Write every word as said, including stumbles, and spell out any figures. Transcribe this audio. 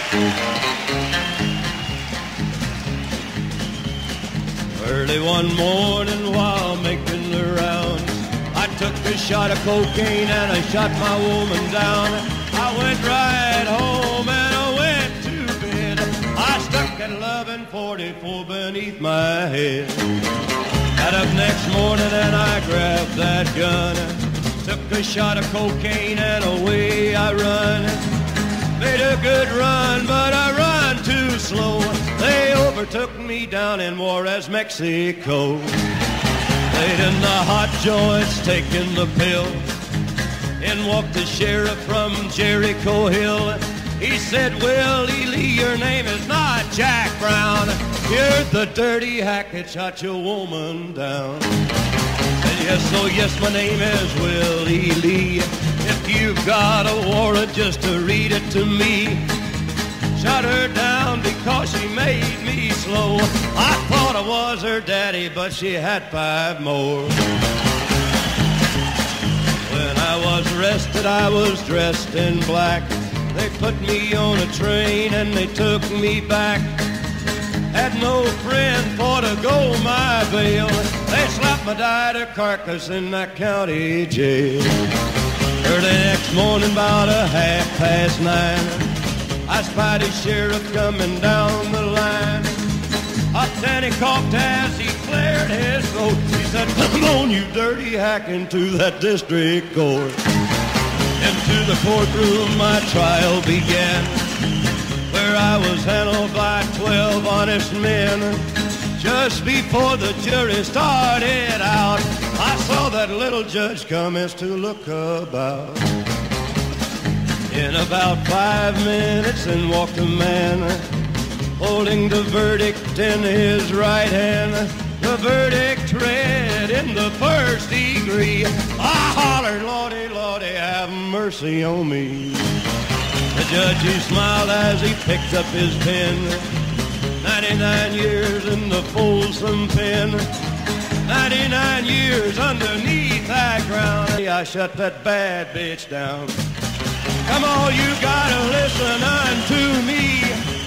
Early one morning while making the rounds, I took a shot of cocaine and I shot my woman down. I went right home and I went to bed. I stuck at eleven forty-four beneath my head. Got up next morning and I grabbed that gun, took a shot of cocaine and away I run. Made a good run, but I run too slow. They overtook me down in Juarez, Mexico. Laid in the hot joints, taking the pill. In walked the sheriff from Jericho Hill. He said, Willie Lee, your name is not Jack Brown. You're the dirty hack that shot your woman down. Said, yes, oh yes, my name is Willie Lee. If you've got a warrant, just to read it to me. Shot her down because she made me slow. I thought I was her daddy, but she had five more. When I was arrested, I was dressed in black. They put me on a train and they took me back. Had no friend for to go my bail. They slapped my died carcass in that county jail. Early next morning, about a half past nine, I spied a sheriff coming down the line. Up then he coughed as he cleared his throat. He said, come on, you dirty hack, into that district court. Into the courtroom my trial began, where I was handled by twelve honest men. Just before the jury started out, I saw that little judge commence to look about. In about five minutes in walked a man, holding the verdict in his right hand. The verdict read in the first degree. I hollered, Lordy, Lordy, have mercy on me. The judge, he smiled as he picked up his pen. Ninety-nine years in the Folsom pen. Ninety-nine years underneath that ground. I shut that bad bitch down. Come on, you gotta listen unto me.